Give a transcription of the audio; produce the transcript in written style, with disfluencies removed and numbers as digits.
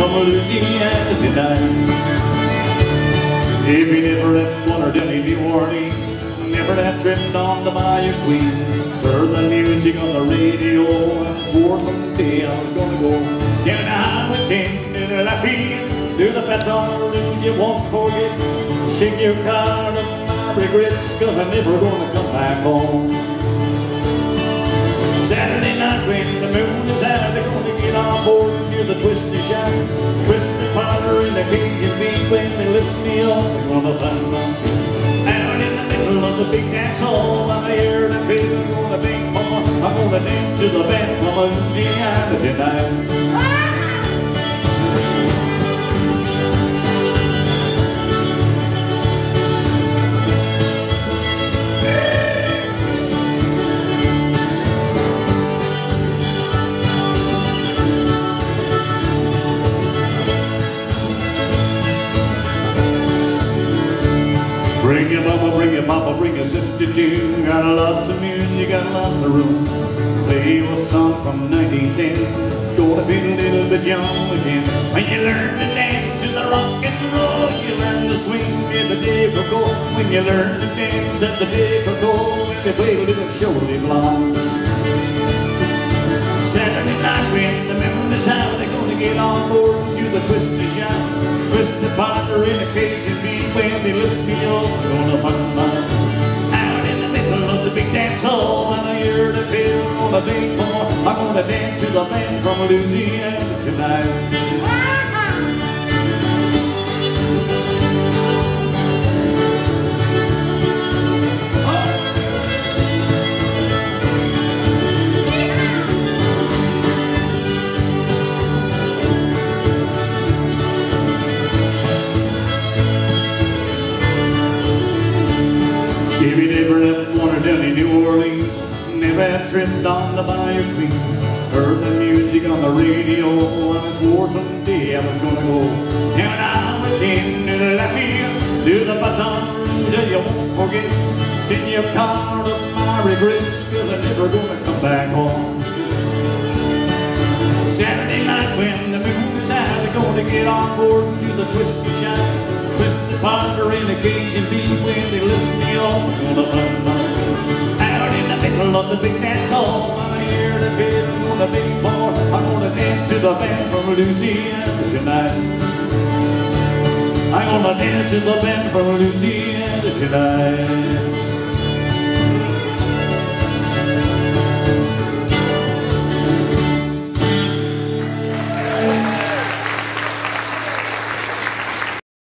from Louisiana tonight. If you never had wandered any New Orleans, never had tripped on the Bayou Queen, heard the music on the radio and swore someday I was gonna go down the Highway 10 to Lafayette, to the Baton Rouge you won't forget. Sing your card of my regrets, 'cause I'm never gonna come back home. Saturday night when the moon is out, they're gonna get on board and hear the twisted shout, twisted powder in the Cajun Beat. When they lift me up, they're gonna find me out in the middle of the big dance hall. I'm here to feel, I'm gonna bang more, I'm gonna dance to the band from Louisiana tonight. Bring your mama, bring your papa, bring your sister too. Got lots of music, got lots of room. Play you a song from 1910. Gonna feel a little bit young again. When you learn to dance to the rock and roll, you learn to swing at the disco. When you learn to dance at the disco, when they play a little show live long. Saturday night when the moon is out, they're gonna get on board and do the twist and shout, twist the partner in a Cajun Beat. When they lift me up, I'm gonna find mine out in the middle of the big dance hall. And I hear the bell, I'm gonna bang more, I'm gonna dance to the band from Louisiana tonight. If you never had wandered down in New Orleans, never had tripped on the Bayou Queen, heard the music on the radio, and I swore someday I was gonna go down Highway 10 to Lafayette, to the Baton Rouge that you won't forget. Send you a card of my regrets, 'cause I'm never gonna come back home. Saturday night when the moon is out, they're gonna get on board and do the twist and shout, twist the partner in the Cajun Beat. When they lift me up, I'm gonna find mine out in the middle of the big dance hall. I'm here to feel, I'm gonna be more, I'm gonna dance to the band from Louisiana tonight. I'm gonna dance to the band from Louisiana tonight.